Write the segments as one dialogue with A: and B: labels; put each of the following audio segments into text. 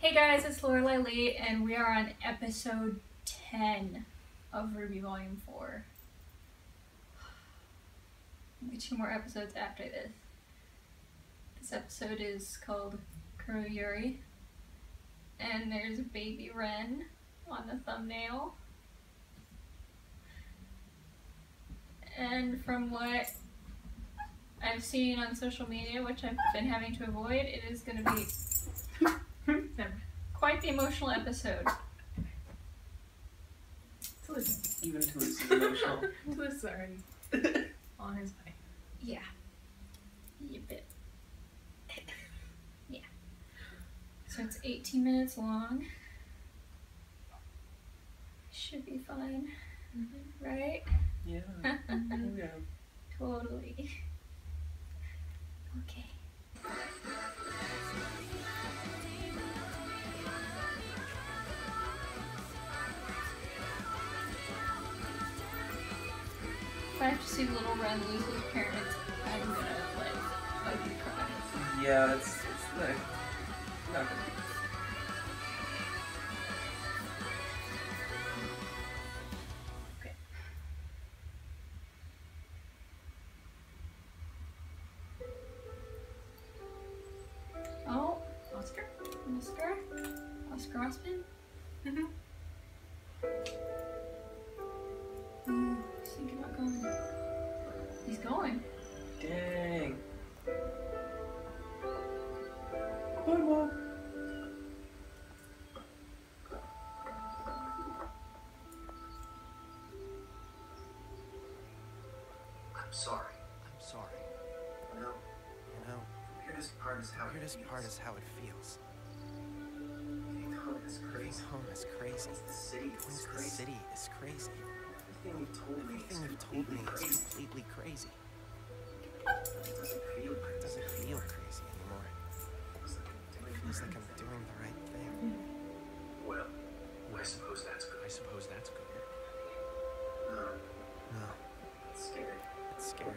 A: Hey guys, it's Laurelei and we are on episode 10 of RWBY Volume 4. Only 2 more episodes after this. This episode is called Kuroyuri, and there's a baby wren on the thumbnail. And from what I've seen on social media, which I've been having to avoid, it is going to be quite the emotional episode.
B: Even Toulouse is emotional.
C: Toulouse is already on his way.
A: Yeah. You bit. Yeah. So it's 18 minutes long. Should be fun. Mm-hmm. Right?
B: Yeah.
C: Mm-hmm.
B: Yeah.
A: Totally. Okay. If I have to see little Ren lose his parents, I'm gonna like ugly cry.
B: Yeah, it's like not gonna be.
A: Okay. Oh, Oscar? Oscar Osman?
C: Mm-hmm.
A: Ooh, he's thinking about going. He's going.
B: Dang. Bye, Mom.
D: I'm sorry.
E: I'm sorry.
D: No,
E: You know,
D: the weirdest part is how
E: weirdest
D: it
E: part
D: feels.
E: is how it feels.
D: Getting home is
E: Being
D: crazy.
E: home is crazy.
D: The city is
E: The
D: crazy.
E: city is crazy.
D: Everything you've told me
E: Everything
D: is
E: you've told me
D: completely
E: is
D: crazy.
E: completely crazy.
D: It doesn't feel
E: It
D: crazy.
E: doesn't feel crazy anymore.
D: It feels like I'm
E: It
D: doing
E: feels like I'm doing the right thing.
D: well. I suppose that's good.
E: I suppose that's good.
D: No,
E: No,
D: it's scary.
E: it's scary.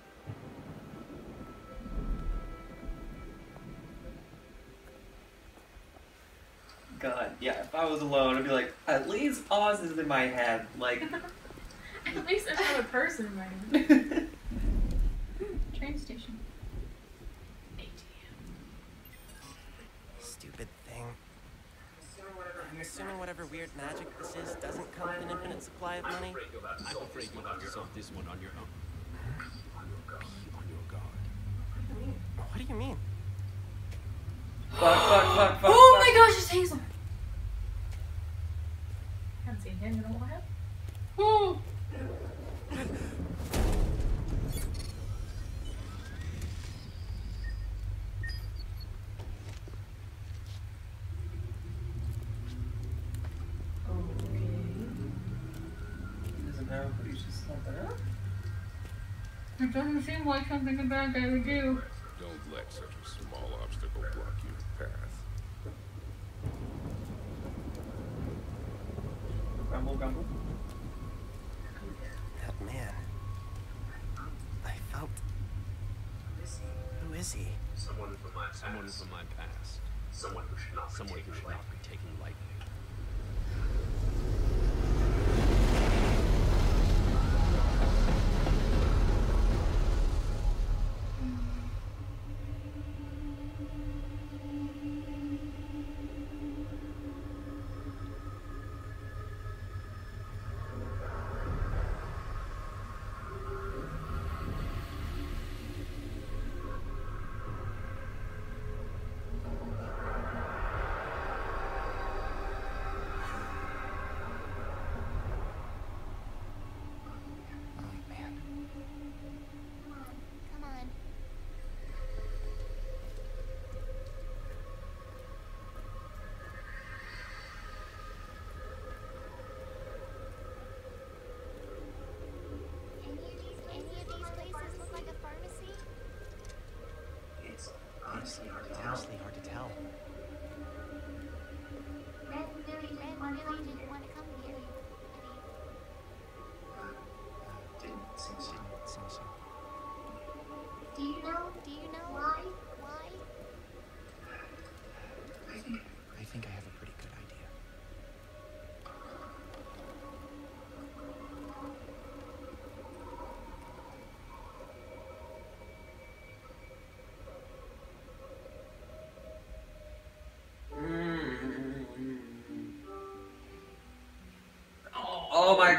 B: God, yeah, if I was alone, I'd be like, at least Oz is in my head. Like,
C: At least another person in my head.
A: Train station.
E: Stupid thing. I'm assuming whatever weird magic this is doesn't come with an infinite supply of money.
F: I'm afraid you'll have to solve this one on your own. Be on your guard.
E: What do you mean?
B: fuck.
A: Oh my gosh, it's Hazel!
C: Haven't seen him in a while.
A: Oh!
B: He doesn't know, but he's just not there.
A: It doesn't seem like something a bad guy would do.
F: Don't let such a small obstacle block your path.
B: Grumble.
E: That man. I felt. Who is he?
D: Someone from my past.
F: Someone from my past.
D: Someone who should not be
F: Someone who
D: taken
F: should
D: lightly.
F: not be taken lightly.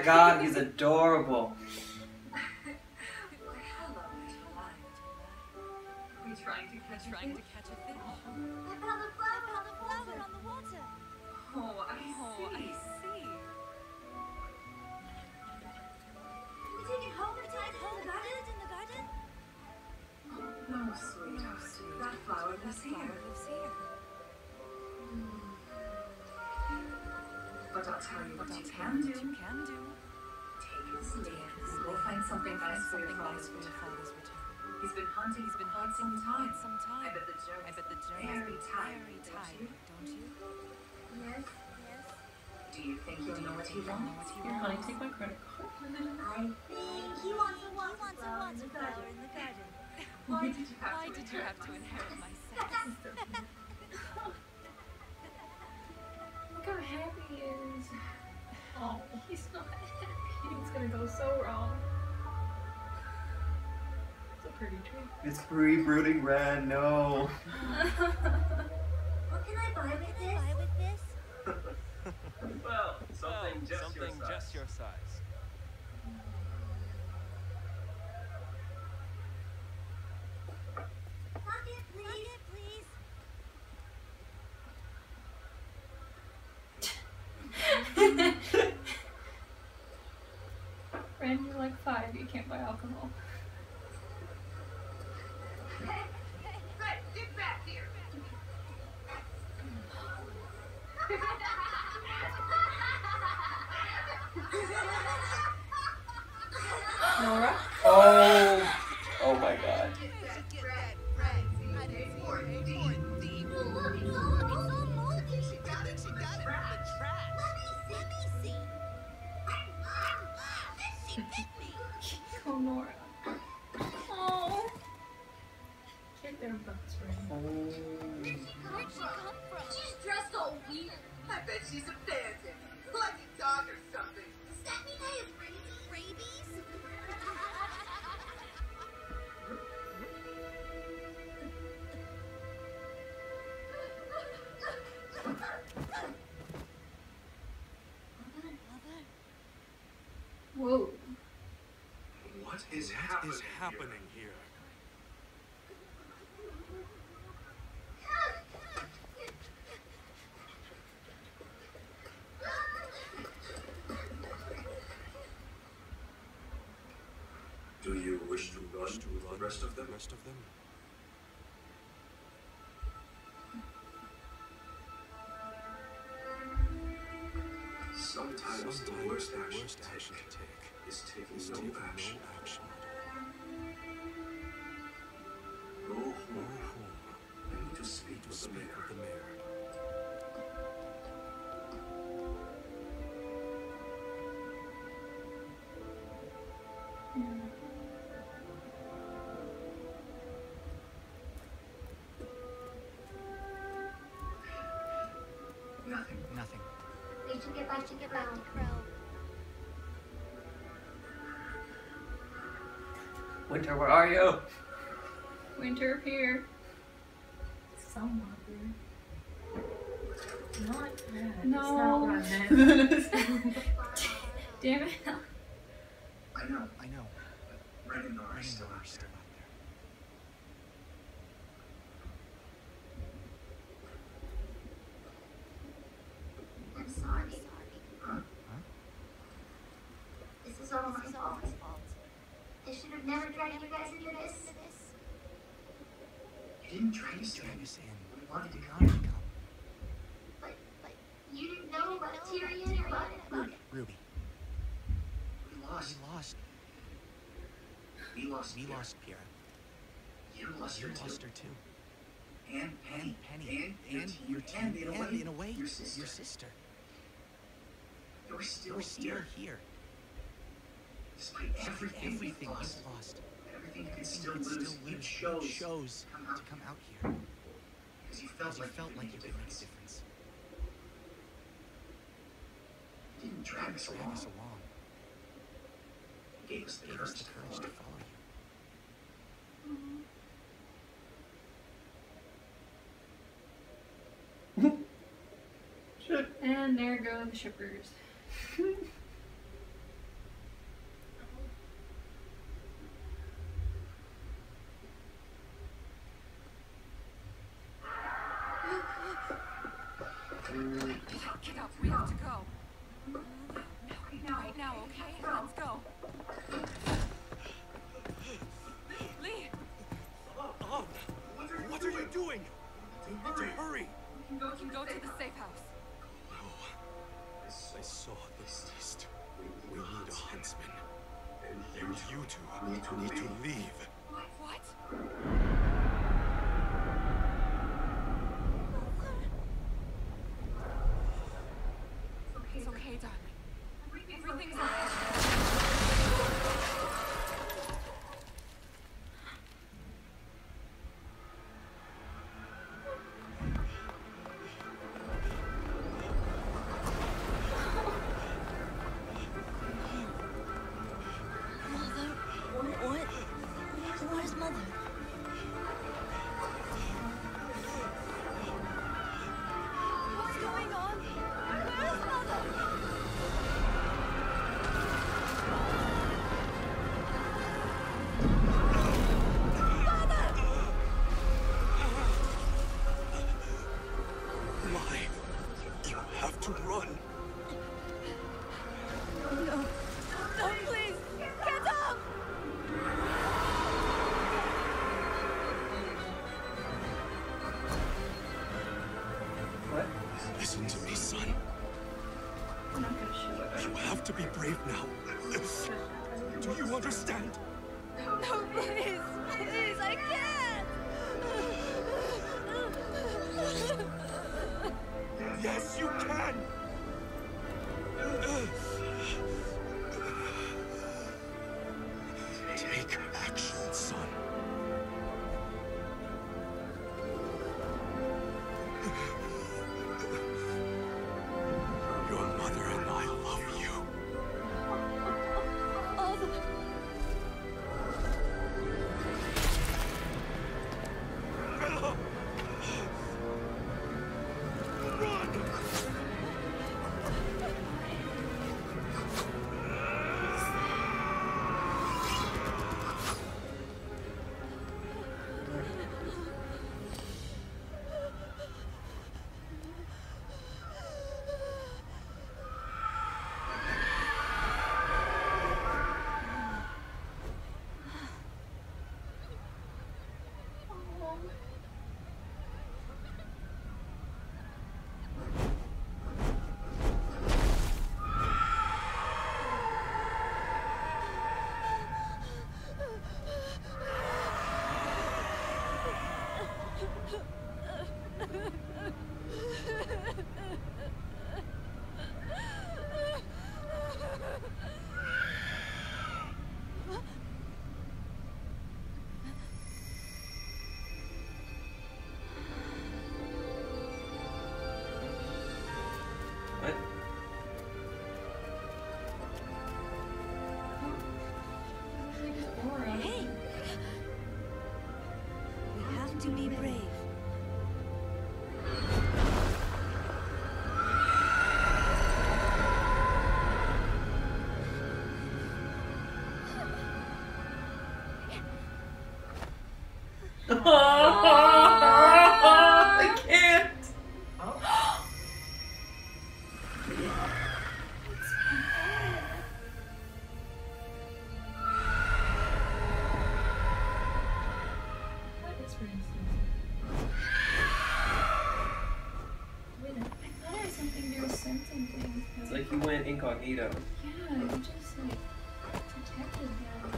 B: my god, he's adorable.
G: We're trying to catch a fish.
H: I found a flower on the water.
G: Oh, I see.
H: We take it home and plant it in the garden?
G: No, sweetheart. That flower lives here. But I'll tell you what you can do. Take his lead. We'll find something nice for your father's return. He's been hunting for quite some time. I bet the joke is very tired, don't you?
H: Yes.
G: Do you think you'll know what he wants?
A: Here, honey, take my credit card.
H: I think he wants a water flower in the garden.
G: Why did you have to
H: inherit my sex?
A: Look how happy he is. Oh, he's not happy. It's gonna go so wrong. It's a pretty tree.
B: It's free-brooding Ren, no.
H: What can I buy with this?
D: Well, something just your size.
H: Pocket, please.
A: Ren, you're like 5. You can't buy alcohol.
G: Hey, get back here!
A: Nora?
B: Oh my god.
A: Oh, Nora. Oh. Get their butts right.
H: Where'd she come from?
G: She's dressed all weird. I bet she's a phantom, like a dog or something.
H: Does that mean I have rabies?
A: Whoa.
D: What is happening here?
I: Do you wish to run with the rest of them? Sometimes the worst action to take is taking no action. Go home. I need to speak with the mayor.
E: Nothing.
H: We should get back to Crow.
B: Winter, where are you?
A: Winter up here.
C: Somewhat weird. Not that.
A: No.
C: It's not what I meant.
A: Damn it.
I: I know.
D: RENORA
I: are still out there.
H: I'm sorry.
I: Huh?
H: This is all my fault. I should have never dragged you guys into this.
I: You didn't drag us in. We wanted to come.
H: But you didn't know about Tyrion or about
E: Ruby.
I: We lost. We lost Kira. You lost her too. And Penny. And your team. And in a way, your sister. You're still here. Despite everything we've lost. Everything you can still lose. You chose to come out here. Because you felt like you could make a difference. You didn't drag us along. You gave us the courage to follow you.
A: And there go the shippers.
G: Get up, we have to go. Right now, okay? Let's go. Lee!
I: What are you doing? Hurry!
G: We can go to the safe house.
I: No. I saw the beast. We need a huntsman. And you two need to leave.
G: What? It's okay, darling. Everything's okay.
J: Where's Mother?
G: What's going on? Where's Mother?
I: Why? You have to run.
G: No. No, please. Get up!
B: What?
I: Listen to me, son.
A: I'm not gonna show it.
I: You have to be brave now. Do you understand?
G: No, please. Please, I can't.
I: Yes, you can! Take action, son. Your mother and I love you. Bella! Run!
B: What?
J: Hey! We have to be brave.
B: I can't.
C: What is Rooster?
A: Wait, I thought it was something to do with sensing things. But
B: It's like he went incognito.
A: yeah, you just like protected them.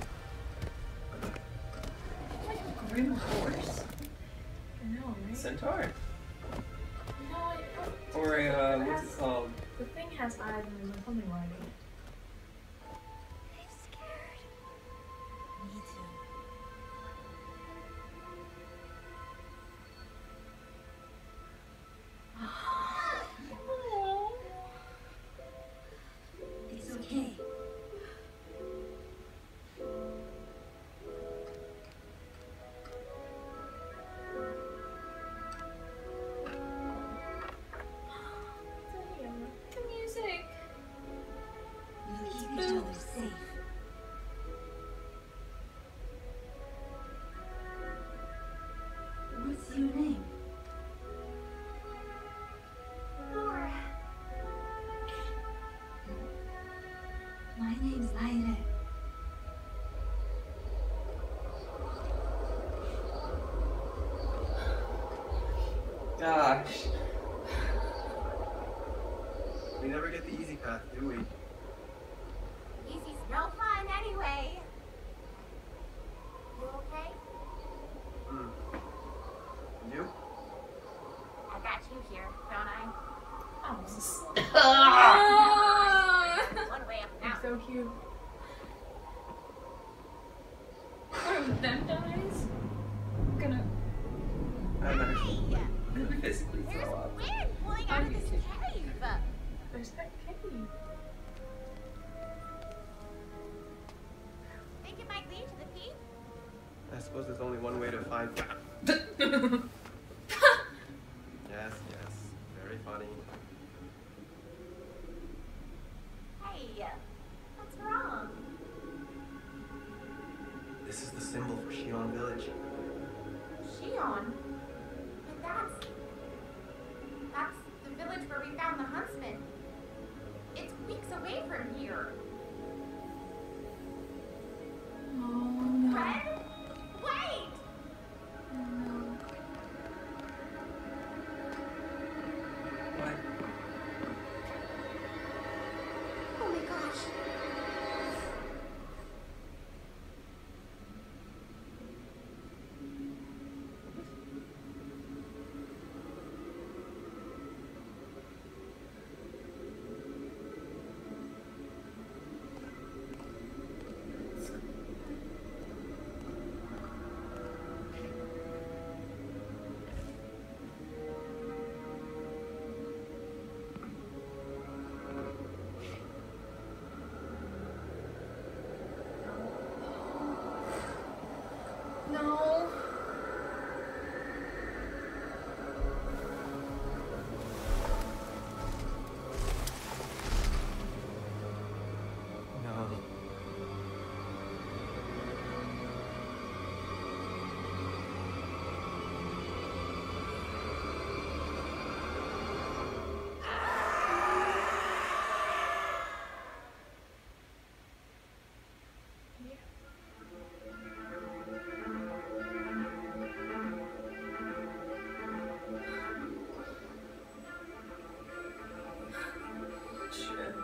A: Like a grim horse.
C: I know, right?
B: Centaur?
C: No, I don't.
B: Or a, what's it called?
C: The thing has eyes and there's something riding it.
J: I'm scared. Me too. It's okay.
A: The music.
B: Gosh.
E: We never get the easy path, do we?
H: Easy's no fun anyway. You okay?
E: You?
H: I got you here, don't I? One way up now.
C: So cute.
A: One of them dies? I'm gonna.
B: I'm actually gonna physically
H: There's
B: throw up.
H: wind blowing out of this cave.
C: There's that cave.
H: Think it might lead to the peak?
E: I suppose there's only one way to find. Yes, very funny.
H: Hey, what's wrong?
E: This is the symbol for Shion Village.
H: Shion? But that's the village where we found the huntsman. It's weeks away from here. Red? Wait!
B: What?
H: Oh my gosh.
A: No.
E: No.
A: Shit.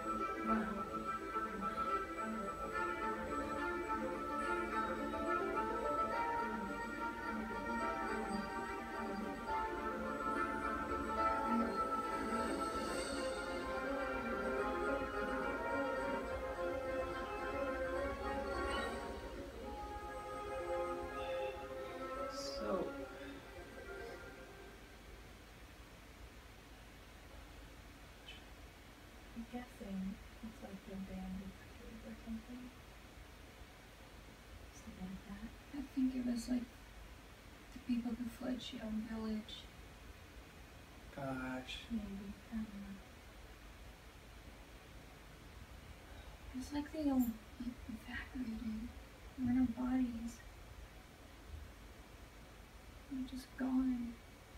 B: So.
C: I'm guessing it's like the bandit cave or something. Something like that.
A: I think it was like the people who fled Shion Village.
B: Gosh.
C: Maybe. I don't know.
A: It's like they all like evaporated. We're in our bodies. They're just gone.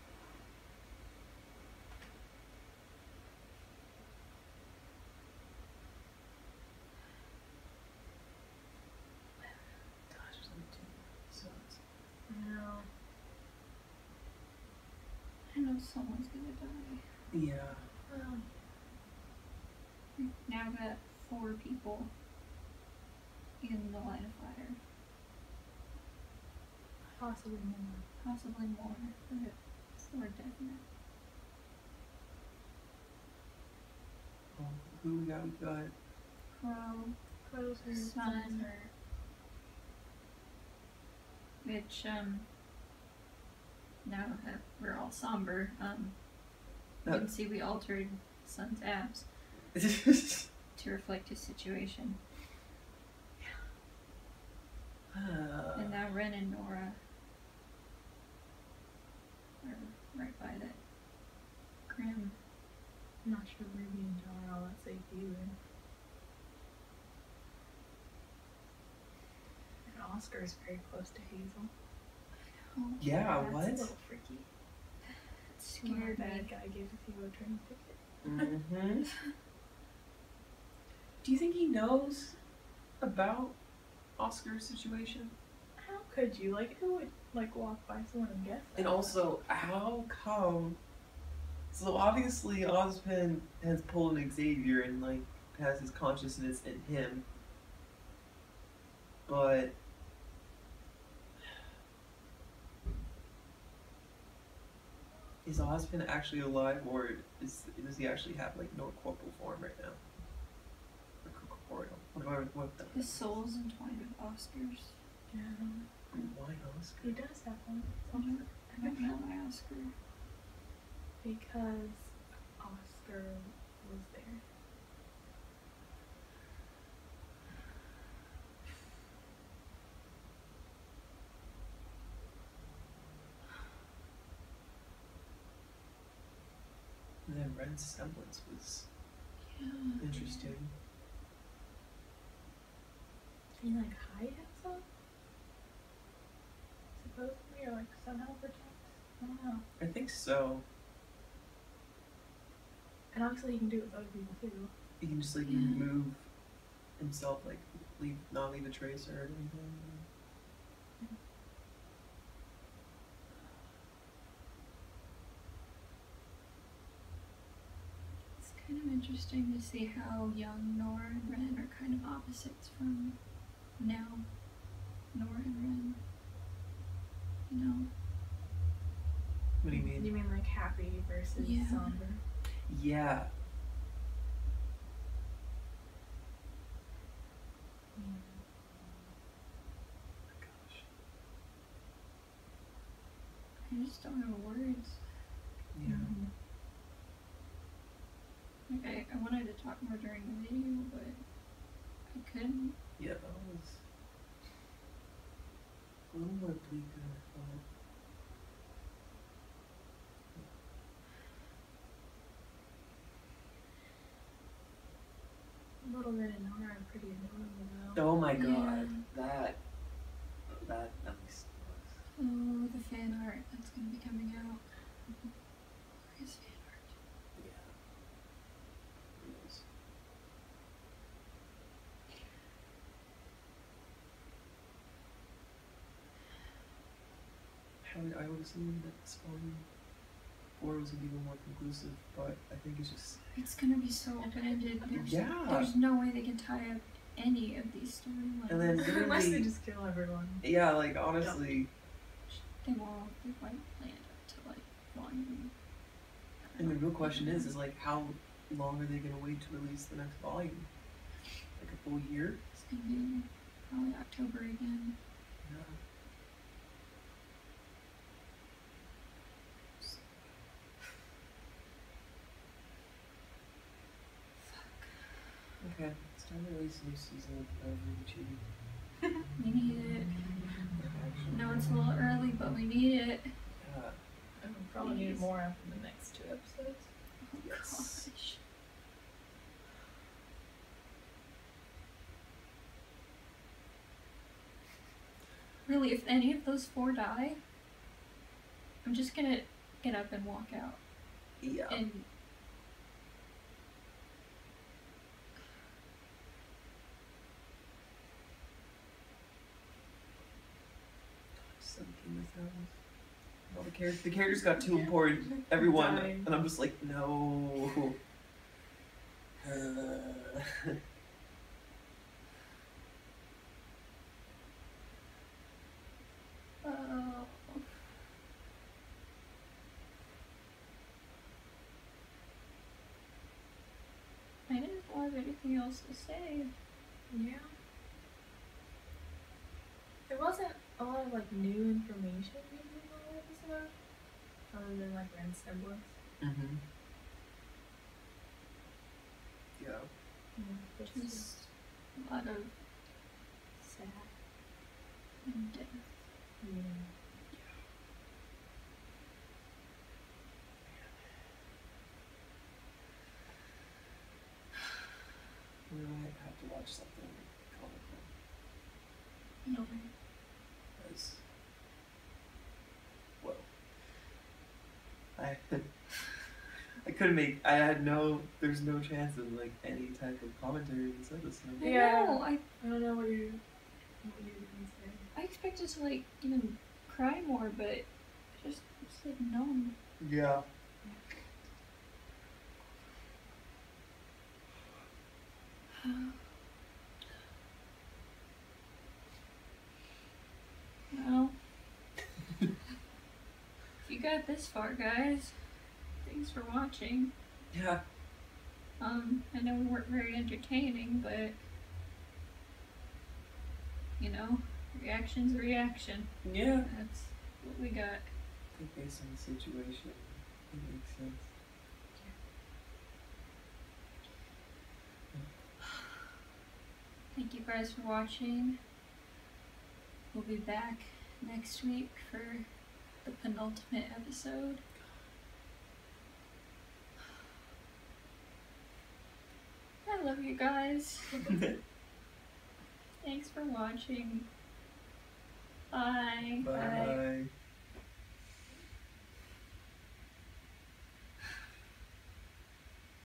C: Gosh, there's only 2 episodes. I know.
A: I know someone's gonna die.
B: Yeah.
C: Well,
A: We've now got 4 people in the line of fire.
C: possibly more.
A: Possibly more, but it's more definite.
B: Oh, who we got? We got
C: Crow's her
A: Sun. Which, now that we're all somber, you can see we altered Sun's abs to reflect his situation. And now Ren and Nora are right by that Grim.
C: I'm not sure Ruby and John are all that safe either. And Oscar is very close to Hazel.
A: Oh,
B: yeah,
C: That's
B: what?
C: a little freaky.
A: scared
C: That
A: me.
C: guy gave Theo a train ticket.
B: Mm-hmm. Do you think he knows about Oscar's situation?
C: How could you? Like, who would like walk by someone and guess that?
B: And also, how come So obviously Ozpin has pulled an Xavier and like has his consciousness in him. But is Ozpin actually alive, or does he actually have like no corporal form right now? Or corporeal? What
A: His soul's entwined with Oscar's.
C: Yeah.
B: Why Oscar?
C: He does have one.
A: I don't know why Oscar.
C: Because Oscar was there.
B: And then Ren's semblance was interesting.
C: Can he like hide himself? Supposedly, or like somehow protect? I don't know.
B: I think so.
C: And obviously, he can do it with other people too.
B: He can just like remove himself, like not leave a trace or anything.
A: It's kind of interesting to see how young Nora and Ren are kind of opposites from now. Nora and Ren. You know?
B: What do you mean?
C: You mean like happy versus somber?
B: Yeah.
A: I just don't have words.
B: Yeah.
A: Like I wanted to talk more during the video, but I couldn't.
B: Yeah, that was a little more bleak than I thought.
C: Little Red and Nora are pretty adorable though.
B: Oh my god, that nice.
A: Oh, the fan art that's gonna be coming out. Glorious fan art.
B: Yeah. It is. I would assume that Spawn 4 was gonna be more conclusive, but I think it's just...
A: It's gonna be so open-ended.
B: Yeah.
A: There's no way they can tie up any of these storylines.
B: And then literally...
C: Unless they just kill everyone.
B: Yeah, like, honestly...
A: They won't. They might land up to, like, volume.
B: And the real question is like, how long are they gonna wait to release the next volume? Like a full year?
A: It's gonna be probably October again.
B: Yeah. Okay, it's time to release a new season of RWBY.
A: We need it. I know it's a little early, but we need it.
B: Yeah.
C: And we'll probably need more after the next 2 episodes.
A: Oh
B: Yes.
A: gosh. Really, if any of those 4 die, I'm just gonna get up and walk out.
B: Yeah.
A: And
B: All the characters got too important. Everyone, and I'm just like, no.
A: I didn't have anything else to say.
C: Yeah. There wasn't a lot of like new information in the episode, other than like Ren's semblance.
B: Mm-hmm. Yeah.
C: Yeah,
A: Just a lot of sad and death.
C: Yeah.
B: We might have to watch something comical.
A: No.
B: Because, well, I couldn't make. There's no chance of like any type of commentary in this episode.
C: Yeah.
A: I
C: don't know what you're gonna say.
A: I expected to like even cry more, but it's like numb.
B: Yeah.
A: Well, if you got this far, guys, thanks for watching.
B: Yeah.
A: I know we weren't very entertaining, but you know, reaction's a reaction.
B: Yeah.
A: That's what we got.
B: I think based on the situation, it makes sense.
A: Thank you guys for watching. We'll be back next week for the penultimate episode. I love you guys. Thanks for watching. Bye.
B: Bye.